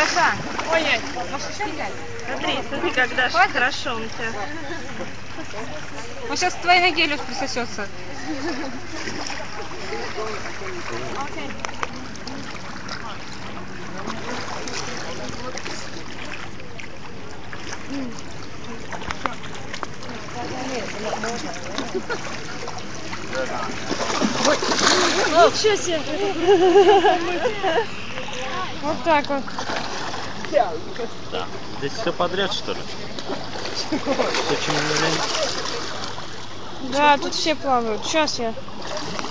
Даша, ой-ой, может еще взять? Смотри, смотри, как Даша, хорошо у тебя. Он сейчас к твоей ноге, Лёш, присосется. Ничего себе! Вот так вот. Да. Здесь все подряд, что ли? Все, чему не лень. Да, тут все плавают. Сейчас я.